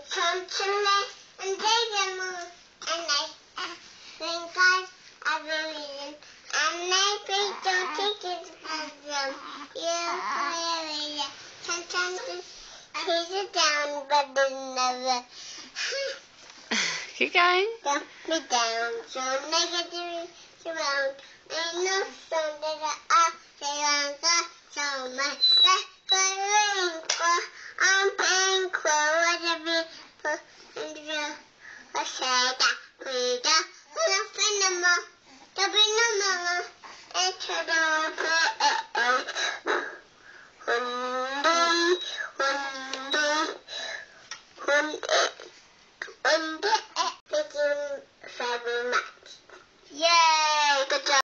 come to me and take a move. And I think I believe in. And maybe don't take it from them. You sometimes chase it down, but it never. Keep going. Dump me down, so negative around. I know some that I say so much.